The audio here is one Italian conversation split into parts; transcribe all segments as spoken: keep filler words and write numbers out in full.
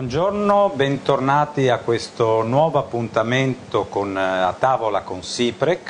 Buongiorno, bentornati a questo nuovo appuntamento con, a tavola con SIPREC.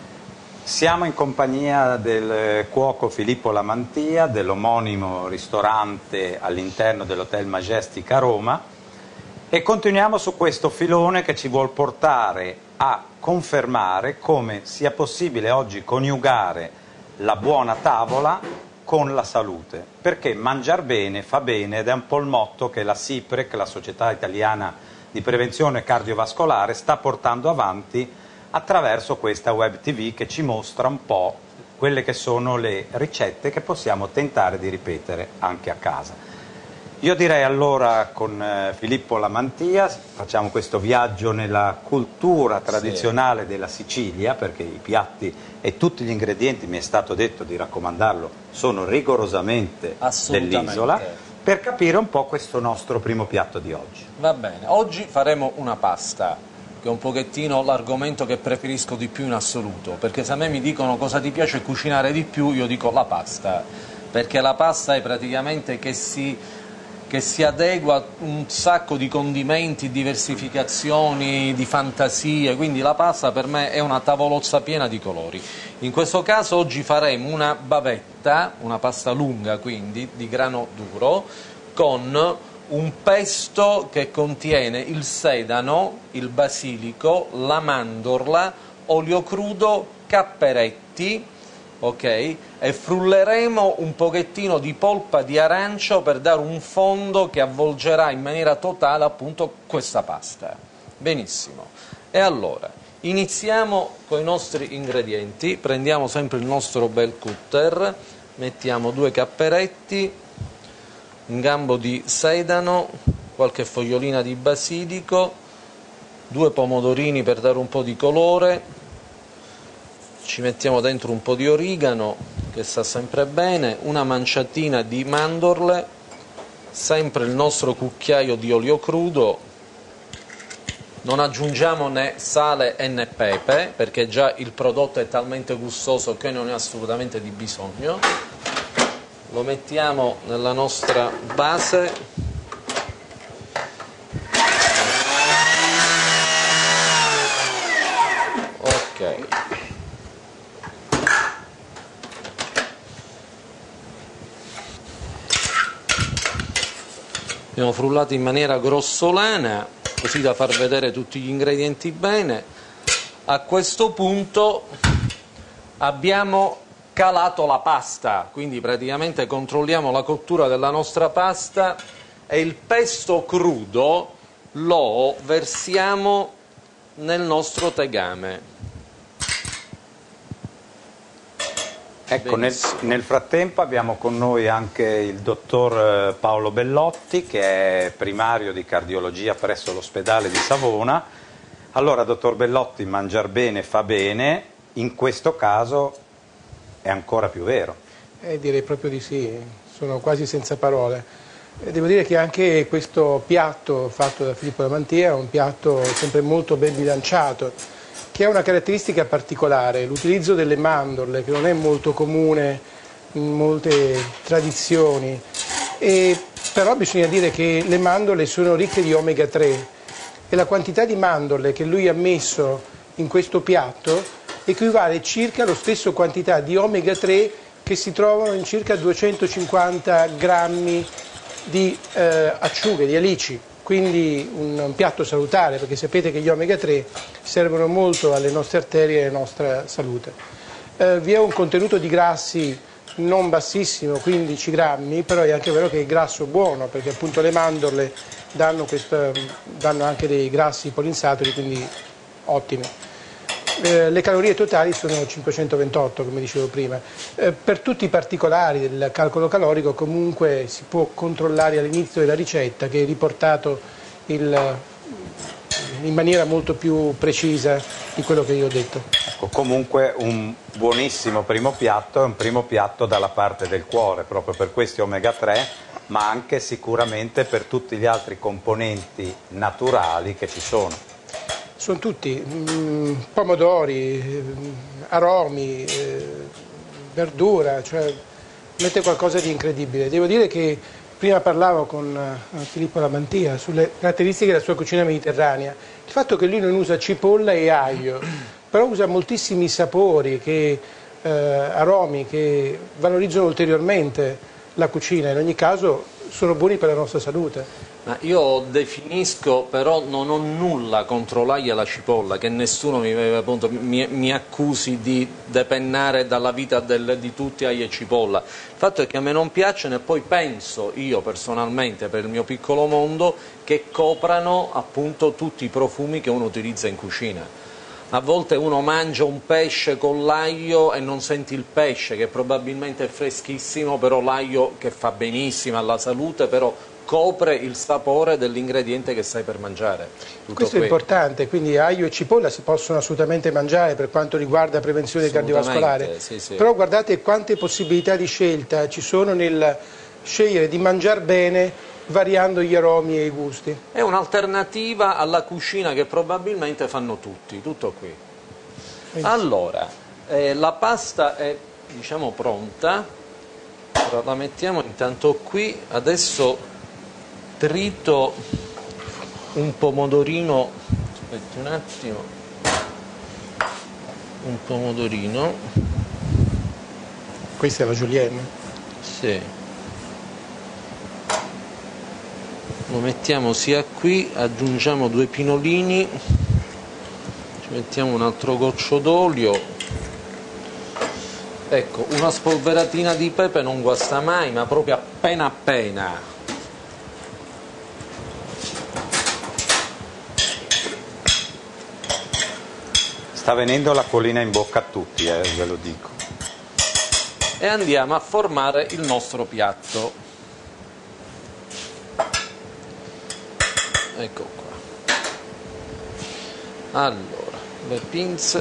Siamo in compagnia del cuoco Filippo Lamantia, dell'omonimo ristorante all'interno dell'Hotel Majestic a Roma, e continuiamo su questo filone che ci vuol portare a confermare come sia possibile oggi coniugare la buona tavola con la salute, perché mangiar bene fa bene ed è un po' il motto che la SIPREC, la Società Italiana di Prevenzione Cardiovascolare, sta portando avanti attraverso questa web tivù che ci mostra un po' quelle che sono le ricette che possiamo tentare di ripetere anche a casa. Io direi allora con eh, Filippo Lamantia, facciamo questo viaggio nella cultura tradizionale sì. della Sicilia, perché i piatti e tutti gli ingredienti, mi è stato detto di raccomandarlo, sono rigorosamente dell'isola, per capire un po' questo nostro primo piatto di oggi. Va bene, oggi faremo una pasta, che è un pochettino l'argomento che preferisco di più in assoluto, perché se a me mi dicono cosa ti piace cucinare di più, io dico la pasta, perché la pasta è praticamente che si... che si adegua a un sacco di condimenti, diversificazioni, di fantasie, quindi la pasta per me è una tavolozza piena di colori. In questo caso oggi faremo una bavetta, una pasta lunga quindi, di grano duro, con un pesto che contiene il sedano, il basilico, la mandorla, olio crudo, capperetti, ok? E frulleremo un pochettino di polpa di arancio per dare un fondo che avvolgerà in maniera totale appunto questa pasta. Benissimo. E allora, iniziamo con i nostri ingredienti. Prendiamo sempre il nostro bel cutter, mettiamo due capperetti, un gambo di sedano, qualche fogliolina di basilico, due pomodorini per dare un po' di colore. Ci mettiamo dentro un po' di origano, che sta sempre bene, una manciatina di mandorle, sempre il nostro cucchiaio di olio crudo, non aggiungiamo né sale né pepe, perché già il prodotto è talmente gustoso che non ne ha assolutamente di bisogno. Lo mettiamo nella nostra base. Ok. Abbiamo frullato in maniera grossolana, così da far vedere tutti gli ingredienti bene. A questo punto abbiamo calato la pasta, quindi praticamente controlliamo la cottura della nostra pasta e il pesto crudo lo versiamo nel nostro tegame. Ecco, nel, nel frattempo abbiamo con noi anche il dottor Paolo Bellotti, che è primario di cardiologia presso l'ospedale di Savona. Allora, dottor Bellotti, mangiar bene fa bene, in questo caso è ancora più vero. Eh, direi proprio di sì, sono quasi senza parole. Eh, devo dire che anche questo piatto fatto da Filippo Lamantia è un piatto sempre molto ben bilanciato, che ha una caratteristica particolare, l'utilizzo delle mandorle, che non è molto comune in molte tradizioni, e però bisogna dire che le mandorle sono ricche di omega tre e la quantità di mandorle che lui ha messo in questo piatto equivale circa alla stessa quantità di omega tre che si trovano in circa duecentocinquanta grammi di eh, acciughe, di alici. Quindi un, un piatto salutare, perché sapete che gli omega tre servono molto alle nostre arterie e alla nostra salute. Eh, vi è un contenuto di grassi non bassissimo, quindici grammi, però è anche vero che è grasso buono, perché appunto le mandorle danno, questo, danno anche dei grassi polinsaturi, quindi ottime. Eh, le calorie totali sono cinquecentoventotto, come dicevo prima. Eh, per tutti i particolari del calcolo calorico comunque si può controllare all'inizio della ricetta, che è riportato il, in maniera molto più precisa di quello che io ho detto. Ecco, comunque un buonissimo primo piatto, è un primo piatto dalla parte del cuore, proprio per questi omega tre, ma anche sicuramente per tutti gli altri componenti naturali che ci sono. Sono tutti mh, pomodori, eh, aromi, eh, verdura, cioè mette qualcosa di incredibile. Devo dire che prima parlavo con uh, Filippo Lamantia sulle caratteristiche della sua cucina mediterranea, il fatto che lui non usa cipolla e aglio, però usa moltissimi sapori, che, uh, aromi che valorizzano ulteriormente la cucina, in ogni caso sono buoni per la nostra salute. Ma io definisco, però non ho nulla contro l'aglio e la cipolla, che nessuno mi, appunto, mi, mi accusi di depennare dalla vita del, di tutti aglio e cipolla. Il fatto è che a me non piacciono e poi penso io personalmente, per il mio piccolo mondo, che coprano appunto tutti i profumi che uno utilizza in cucina. A volte uno mangia un pesce con l'aglio e non senti il pesce, che probabilmente è freschissimo, però l'aglio, che fa benissimo alla salute, però copre il sapore dell'ingrediente che stai per mangiare. Tutto Questo qui. è importante, quindi aglio e cipolla si possono assolutamente mangiare per quanto riguarda prevenzione cardiovascolare, sì, sì. Però guardate quante possibilità di scelta ci sono nel scegliere di mangiare bene variando gli aromi e i gusti. È un'alternativa alla cucina che probabilmente fanno tutti, tutto qui. Benissimo. Allora, eh, la pasta è, diciamo, pronta, ora la mettiamo intanto qui, adesso trito un pomodorino, aspetti un attimo, un pomodorino, Questa è la julienne. sì, lo mettiamo sia qui, aggiungiamo due pinolini, ci mettiamo un altro goccio d'olio, ecco, una spolveratina di pepe non guasta mai, ma proprio appena appena. Sta venendo l'acquolina in bocca a tutti, eh, ve lo dico. E andiamo a formare il nostro piatto. Ecco qua. Allora, le pinze.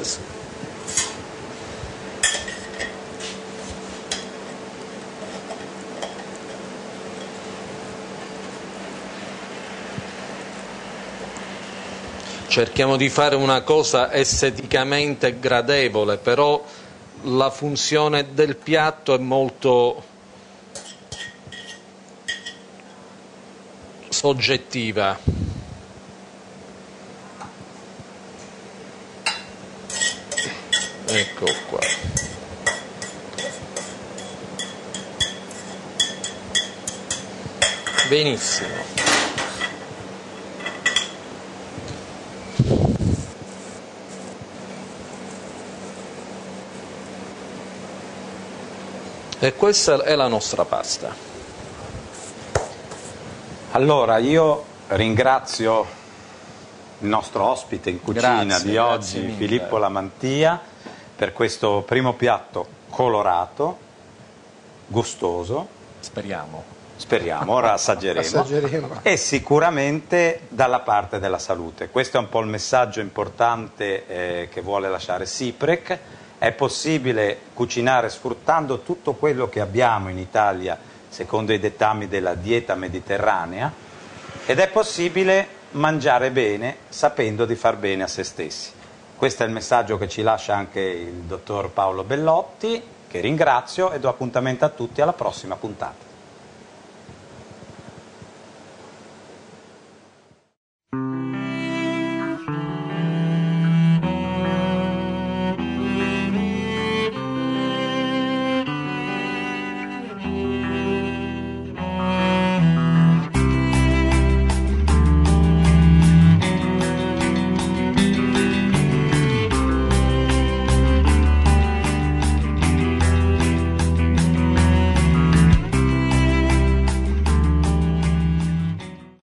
Cerchiamo di fare una cosa esteticamente gradevole, però la funzione del piatto è molto soggettiva. Ecco qua. Benissimo. E questa è la nostra pasta. Allora, io ringrazio il nostro ospite in cucina Grazie, di grazie oggi, mille. Filippo Lamantia, per questo primo piatto colorato, gustoso, Speriamo. speriamo, ora assaggeremo, Assaggeremo. e sicuramente dalla parte della salute. Questo è un po' il messaggio importante eh, che vuole lasciare Siprek. È possibile cucinare sfruttando tutto quello che abbiamo in Italia secondo i dettami della dieta mediterranea, ed è possibile mangiare bene sapendo di far bene a se stessi. Questo è il messaggio che ci lascia anche il dottor Paolo Bellotti, che ringrazio e do appuntamento a tutti alla prossima puntata.